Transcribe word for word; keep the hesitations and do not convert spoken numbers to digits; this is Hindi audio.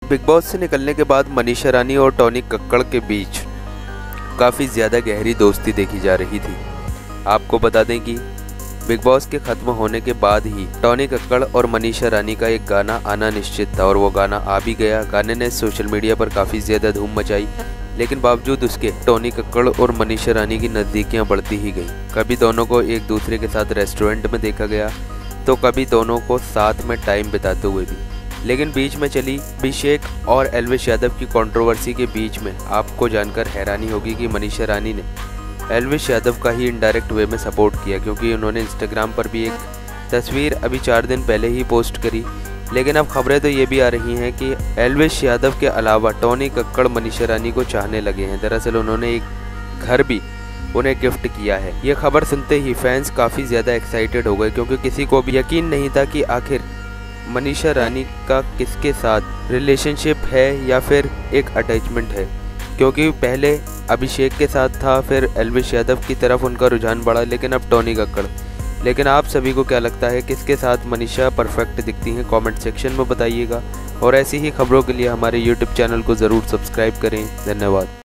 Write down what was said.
बिग बॉस से निकलने के बाद मनीषा रानी और टोनी कक्कड़ के बीच काफ़ी ज़्यादा गहरी दोस्ती देखी जा रही थी। आपको बता दें कि बिग बॉस के ख़त्म होने के बाद ही टोनी कक्कड़ और मनीषा रानी का एक गाना आना निश्चित था और वो गाना आ भी गया। गाने ने सोशल मीडिया पर काफ़ी ज़्यादा धूम मचाई, लेकिन बावजूद उसके टोनी कक्कड़ और मनीषा रानी की नज़दीकियाँ बढ़ती ही गई। कभी दोनों को एक दूसरे के साथ रेस्टोरेंट में देखा गया तो कभी दोनों को साथ में टाइम बिताते हुए भी। लेकिन बीच में चली अभिषेक और एल्विश यादव की कंट्रोवर्सी के बीच में आपको जानकर हैरानी होगी कि मनीषा रानी ने एल्विश यादव का ही इनडायरेक्ट वे में सपोर्ट किया, क्योंकि उन्होंने इंस्टाग्राम पर भी एक तस्वीर अभी चार दिन पहले ही पोस्ट करी। लेकिन अब खबरें तो ये भी आ रही हैं कि एल्विश यादव के अलावा टोनी कक्कड़ मनीषा रानी को चाहने लगे हैं। दरअसल उन्होंने एक घर भी उन्हें गिफ्ट किया है। ये खबर सुनते ही फैंस काफ़ी ज़्यादा एक्साइटेड हो गए, क्योंकि किसी को भी यकीन नहीं था कि आखिर मनीषा रानी का किसके साथ रिलेशनशिप है या फिर एक अटैचमेंट है, क्योंकि पहले अभिषेक के साथ था, फिर एल्विश यादव की तरफ उनका रुझान बढ़ा, लेकिन अब टोनी कक्कड़। लेकिन आप सभी को क्या लगता है, किसके साथ मनीषा परफेक्ट दिखती हैं? कमेंट सेक्शन में बताइएगा और ऐसी ही खबरों के लिए हमारे यूट्यूब चैनल को ज़रूर सब्सक्राइब करें। धन्यवाद।